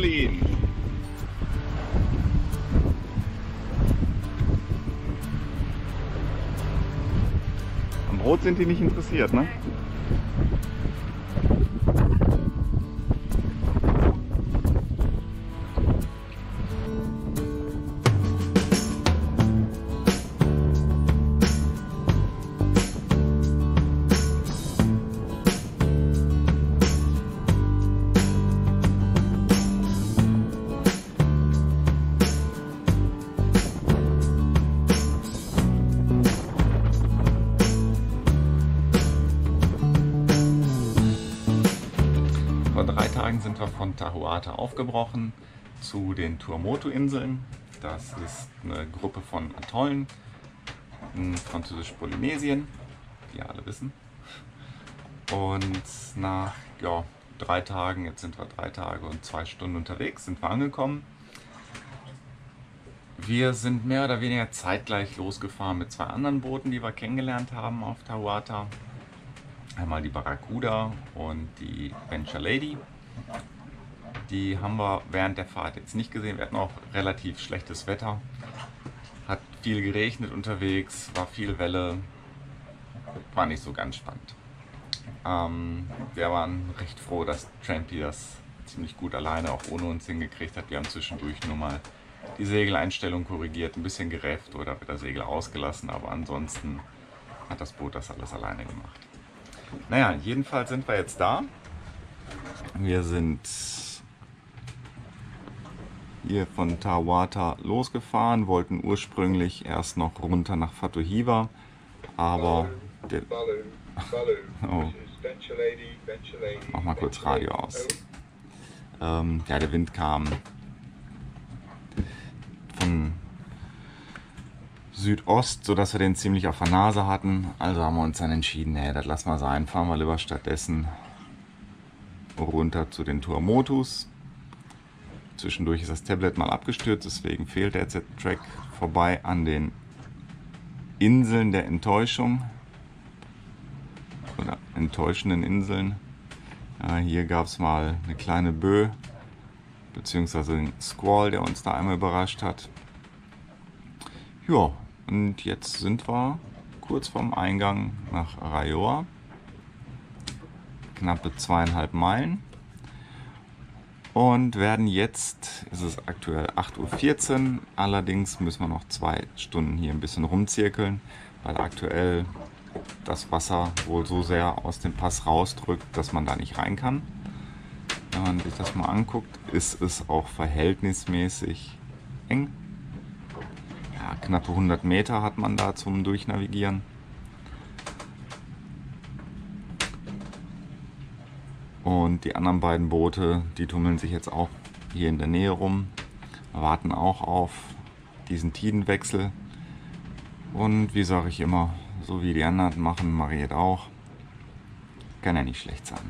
Trampolin. Am Brot sind die nicht interessiert, ne? Vor 3 Tagen sind wir von Tahuata aufgebrochen zu den Tuamotu-Inseln. Das ist eine Gruppe von Atollen in Französisch-Polynesien, wie ihr alle wissen. Und nach 3 Tagen, jetzt sind wir 3 Tage und 2 Stunden unterwegs, sind wir angekommen. Wir sind mehr oder weniger zeitgleich losgefahren mit 2 anderen Booten, die wir kennengelernt haben auf Tahuata. Einmal die Barracuda und die Venture Lady. Die haben wir während der Fahrt jetzt nicht gesehen. Wir hatten auch relativ schlechtes Wetter. Hat viel geregnet unterwegs, war viel Welle. War nicht so ganz spannend. Wir waren recht froh, dass Trampy das ziemlich gut alleine auch ohne uns hingekriegt hat. Wir haben zwischendurch nur mal die Segeleinstellung korrigiert, ein bisschen gerefft oder wieder Segel ausgelassen, aber ansonsten hat das Boot das alles alleine gemacht. Naja, jedenfalls sind wir jetzt da. Wir sind hier von Tahuata losgefahren, wollten ursprünglich erst noch runter nach Fatohiva, aber oh. Mach mal kurz Radio aus. Ja, der Wind kam von Südost, sodass wir den ziemlich auf der Nase hatten. Also haben wir uns dann entschieden, nee, das lassen wir sein. Fahren wir lieber stattdessen runter zu den Tuamotus. Zwischendurch ist das Tablet mal abgestürzt, deswegen fehlt jetzt der Track vorbei an den Inseln der Enttäuschung. Oder enttäuschenden Inseln. Hier gab es mal eine kleine Böe, beziehungsweise einen Squall, der uns da einmal überrascht hat. Ja, und jetzt sind wir kurz vorm Eingang nach Raioa. Knappe 2,5 Meilen. Und werden jetzt, ist es aktuell 8:14 Uhr, allerdings müssen wir noch 2 Stunden hier ein bisschen rumzirkeln, weil aktuell das Wasser wohl so sehr aus dem Pass rausdrückt, dass man da nicht rein kann. Wenn man sich das mal anguckt, ist es auch verhältnismäßig eng. Ja, knappe 100 Meter hat man da zum Durchnavigieren. Und die anderen beiden Boote, die tummeln sich jetzt auch hier in der Nähe rum, warten auch auf diesen Tidenwechsel. Und wie sage ich immer, so wie die anderen machen, mache ich jetzt auch. Kann ja nicht schlecht sein.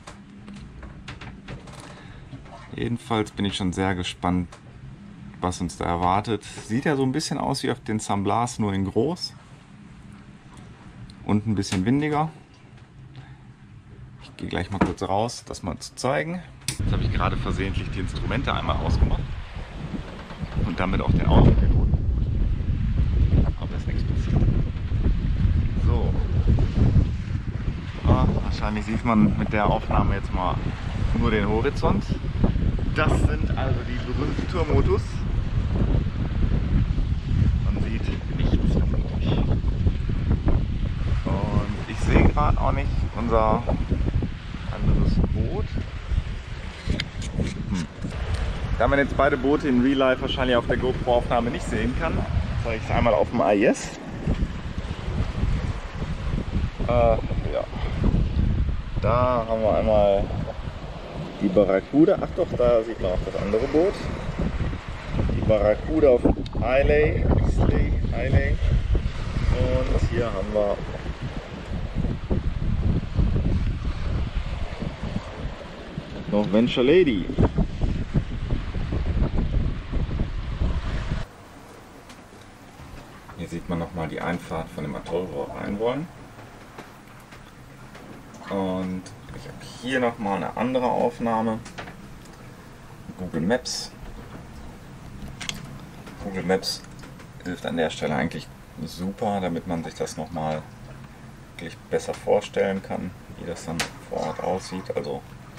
Jedenfalls bin ich schon sehr gespannt, was uns da erwartet. Sieht ja so ein bisschen aus wie auf den San Blas, nur in groß. Und ein bisschen windiger. Ich gehe gleich mal kurz raus, das mal zu zeigen. Jetzt habe ich gerade versehentlich die Instrumente einmal ausgemacht. Und damit auch den Autopilot. Aber ist nichts passiert. So. Wahrscheinlich sieht man mit der Aufnahme jetzt mal nur den Horizont. Das sind also die berühmten Tuamotus. Man sieht nichts vermutlich. Und ich sehe gerade auch nicht unser anderes Boot. Da man jetzt beide Boote in Real Life wahrscheinlich auf der GoPro-Aufnahme nicht sehen kann, zeige ich es einmal auf dem AIS. Ja. Da haben wir einmal die Barracuda. Ach doch, da sieht man auch das andere Boot. Die Barracuda auf Islay. Und hier haben wir noch Venture Lady. Hier sieht man nochmal die Einfahrt von dem Atoll, wo wir rein wollen. Und ich habe hier nochmal eine andere Aufnahme, Google Maps. Google Maps hilft an der Stelle eigentlich super, damit man sich das nochmal wirklich besser vorstellen kann, wie das dann vor Ort aussieht. Also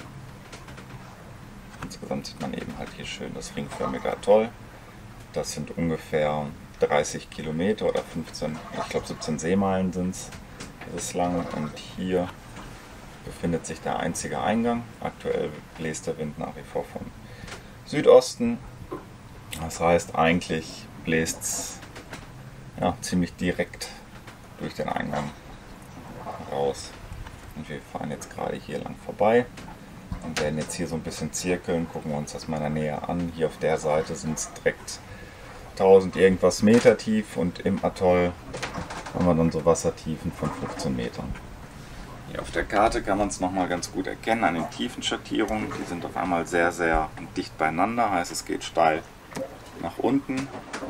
insgesamt sieht man eben halt hier schön das ringförmige Atoll. Das sind ungefähr 30 Kilometer oder 15, ich glaube 17 Seemeilen sind es bislang. Und hier befindet sich der einzige Eingang. Aktuell bläst der Wind nach wie vor vom Südosten. Das heißt, eigentlich bläst es ja, ziemlich direkt durch den Eingang raus. Und wir fahren jetzt gerade hier lang vorbei und werden jetzt hier so ein bisschen zirkeln. Gucken wir uns das mal in der Nähe an. Hier auf der Seite sind es direkt 1000 irgendwas Meter tief und im Atoll haben wir dann so Wassertiefen von 15 Metern. Hier auf der Karte kann man es nochmal ganz gut erkennen an den Tiefenschattierungen. Die sind auf einmal sehr, sehr dicht beieinander, heißt es geht steil nach unten.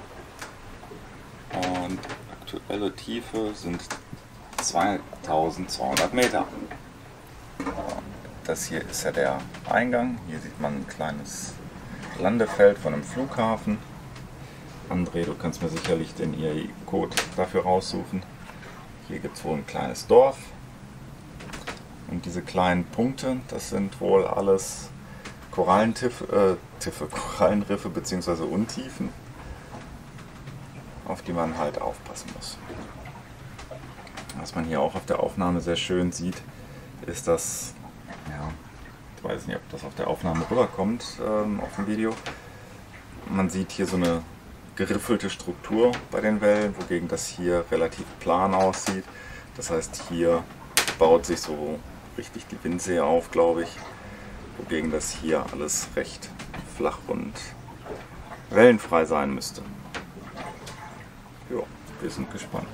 Und aktuelle Tiefe sind 2200 Meter. Das hier ist ja der Eingang. Hier sieht man ein kleines Landefeld von einem Flughafen. André, du kannst mir sicherlich den IAI-Code dafür raussuchen. Hier gibt es wohl ein kleines Dorf. Und diese kleinen Punkte, das sind wohl alles Korallenriffe bzw. Untiefen, auf die man halt aufpassen muss. Was man hier auch auf der Aufnahme sehr schön sieht, ist, dass, ja, ich weiß nicht, ob das auf der Aufnahme rüberkommt, auf dem Video. Man sieht hier so eine geriffelte Struktur bei den Wellen, wogegen das hier relativ plan aussieht. Das heißt, hier baut sich so richtig die Windsee auf, glaube ich, wogegen das hier alles recht flach und wellenfrei sein müsste. Ja, wir sind gespannt.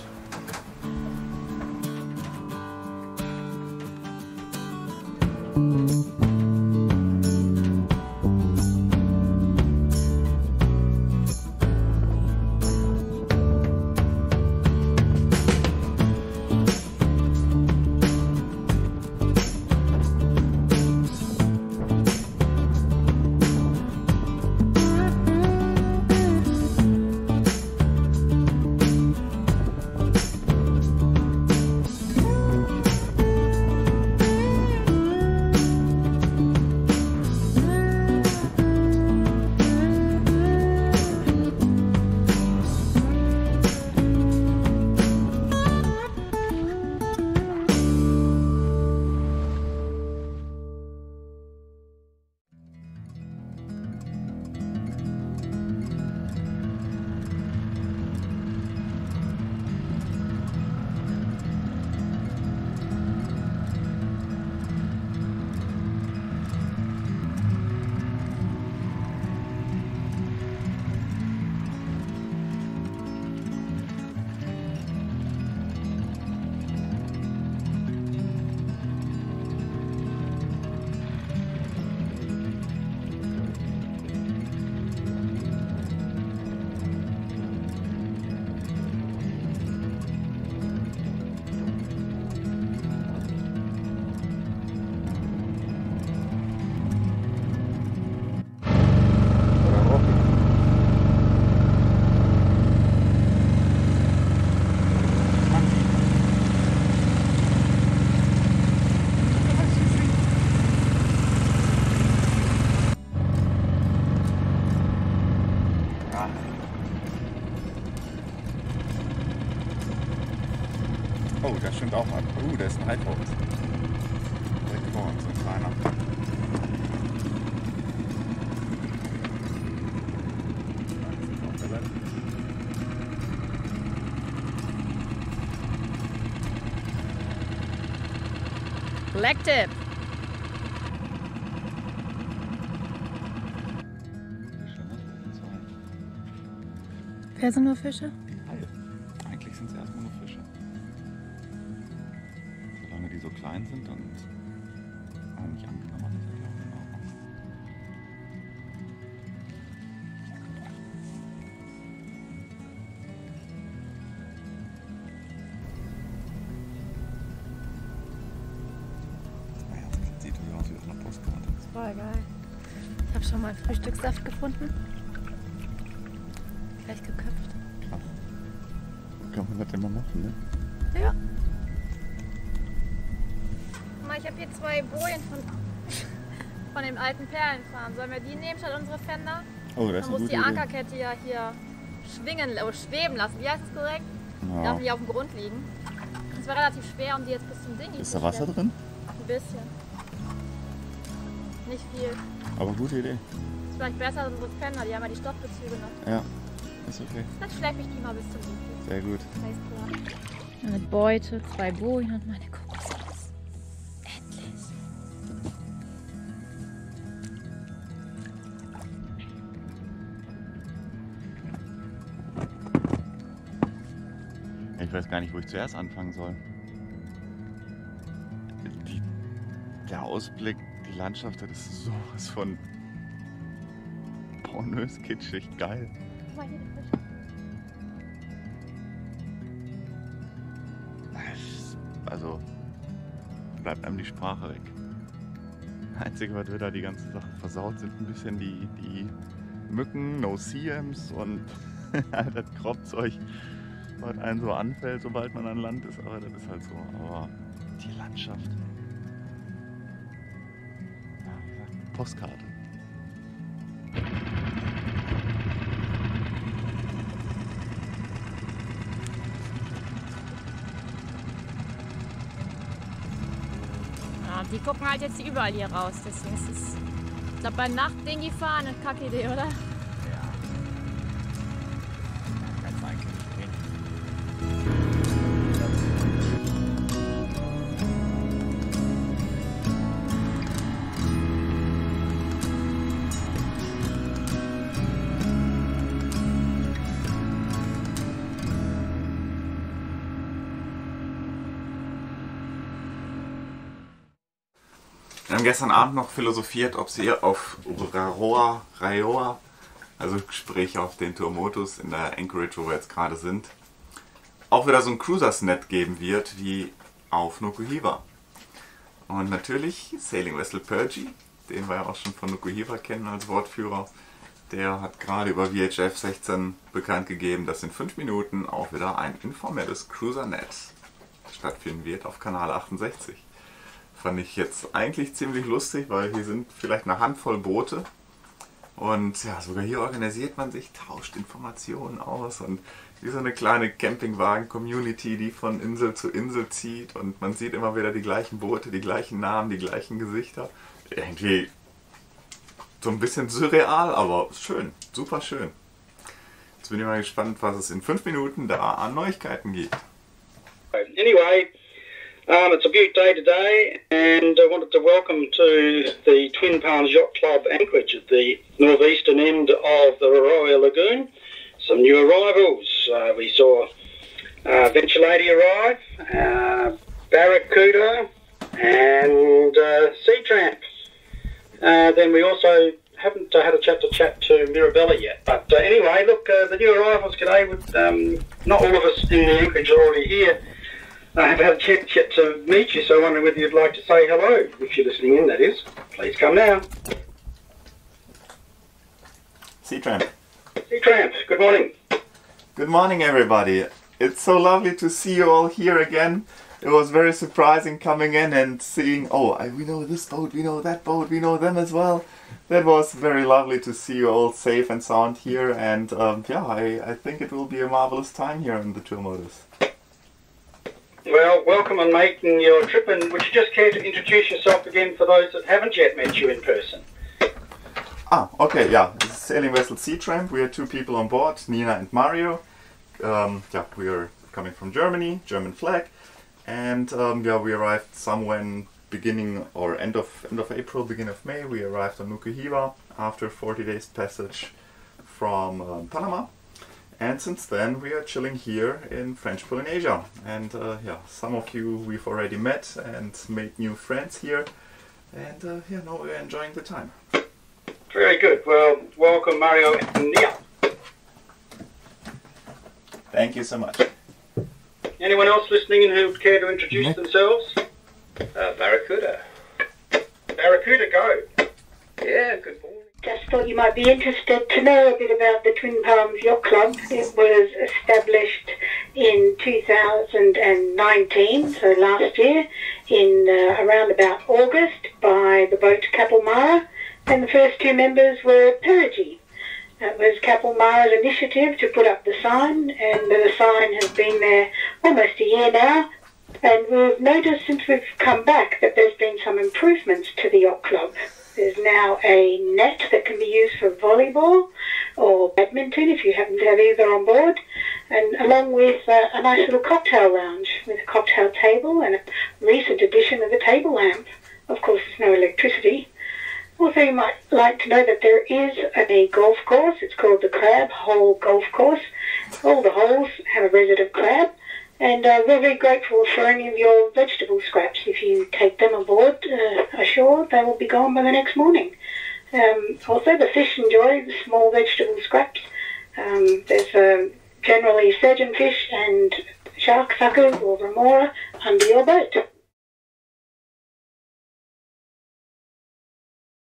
Oh, das stimmt auch mal. Da ist ein Halbholz. Direkt vor uns, ein kleiner. Black-tip. Wer sind nur Fische? Eigentlich sind es erstmal nur Fische. Solange die so klein sind und nicht angenommen ist, ja auch in Ordnung. Naja, das sieht wie aus wie auf einer Postkarte. Voll geil. Ich habe schon mal Frühstückssaft gefunden? Gleich geköpft. Kann man das denn mal machen, ne? Ja. Guck mal, ich habe hier 2 Bojen von dem alten Perlenfarm. Sollen wir die nehmen statt unsere Fender? Oh, das ist Man eine muss die gute Ankerkette ja hier schweben lassen. Wie heißt das korrekt? Idee. Darf Ja. nicht auf dem Grund liegen. Es war relativ schwer, um die jetzt bis zum Ding Ist da Wasser drin? Ein bisschen. Nicht viel. Aber gute Idee. Ist vielleicht besser als unsere Fender, die haben ja die Stoffbezüge noch. Ja, ist okay. Dann schleppe ich die mal bis zum Ding. Sehr gut. Alles klar. Eine Beute, 2 Bojen und meine Kokosnuss. Endlich. Ich weiß gar nicht, wo ich zuerst anfangen soll. Der Ausblick, die Landschaft, das ist sowas von pornös, kitschig, geil. Guck mal hier die Fische. Also bleibt einem die Sprache weg. Das Einzige, was wir da die ganze Sache versaut, sind ein bisschen die Mücken, No-See-Ems und das Kropfzeug, was einem so anfällt, sobald man an Land ist. Aber das ist halt so. Aber die Landschaft. Ja, wie gesagt, Postkarte. Ja, die gucken halt jetzt überall hier raus. Deswegen ist es. Ich glaube, bei Nacht den die fahren, eine Kackidee, oder? Ja. Ganz eigentlich nicht. Wir haben gestern Abend noch philosophiert, ob sie auf Raroa, also sprich auf den Tuamotus in der Anchorage, wo wir jetzt gerade sind, auch wieder so ein Cruisers-Net geben wird wie auf Nukuhiva. Und natürlich Sailing Vessel Purgy, den wir ja auch schon von Nukuhiva kennen als Wortführer, der hat gerade über VHF 16 bekannt gegeben, dass in 5 Minuten auch wieder ein informelles Cruiser-Net stattfinden wird auf Kanal 68. Fand ich jetzt eigentlich ziemlich lustig, weil hier sind vielleicht eine Handvoll Boote und ja, sogar hier organisiert man sich, tauscht Informationen aus und wie so eine kleine Campingwagen-Community, die von Insel zu Insel zieht und man sieht immer wieder die gleichen Boote, die gleichen Namen, die gleichen Gesichter. Irgendwie so ein bisschen surreal, aber schön, super schön. Jetzt bin ich mal gespannt, was es in 5 Minuten da an Neuigkeiten gibt. Anyway, it's a beautiful day today, and I wanted to welcome to the Twin Palms Yacht Club Anchorage at the northeastern end of the Arroyo Lagoon. Some new arrivals. We saw Venture Lady arrive, Barracuda, and Sea Tramp. Then we also haven't had a chat to Mirabella yet. But anyway, look, the new arrivals today, not all of us in the Anchorage are already here. I haven't had a chance yet to meet you, so I wonder whether you'd like to say hello, if you're listening in, that is. Please come now. Sea Tramp. Sea Tramp, good morning. Good morning, everybody. It's so lovely to see you all here again. It was very surprising coming in and seeing, we know this boat, we know that boat, we know them as well. That was very lovely to see you all safe and sound here, and I think it will be a marvelous time here in the Tuamotus. Well, welcome on making your trip, and would you just care to introduce yourself again for those that haven't yet met you in person? Okay, yeah. This is Sailing Vessel Sea Tramp. We are 2 people on board, Nina and Mario. We are coming from Germany, German flag, and we arrived somewhere in beginning or end of April, beginning of May. We arrived on Nukuhiva after 40 days passage from Panama. And since then we are chilling here in French Polynesia, and some of you we've already met and made new friends here, and now we're enjoying the time. Very good. Well, welcome Mario and Nia. Thank you so much. Anyone else listening in who would care to introduce themselves? Barracuda. Barracuda, go. Yeah, good morning. Just thought you might be interested to know a bit about the Twin Palms Yacht Club. It was established in 2019, so last year, in around about August by the boat Capel Mara, and the first two members were Perigee. It was Capel Mara's initiative to put up the sign, and the sign has been there almost a year now. And we've noticed since we've come back that there's been some improvements to the yacht club. There's now a net that can be used for volleyball or badminton if you happen to have either on board, and along with a nice little cocktail lounge with a cocktail table and a recent addition of a table lamp. Of course, there's no electricity. Also, you might like to know that there is a golf course. It's called the Crab Hole Golf Course. All the holes have a resident crab, and we're very grateful for any of your vegetable scraps. If you take them aboard ashore, they will be gone by the next morning. Also, the fish enjoy the small vegetable scraps. There's generally surgeon fish and shark suckers or remora under your boat.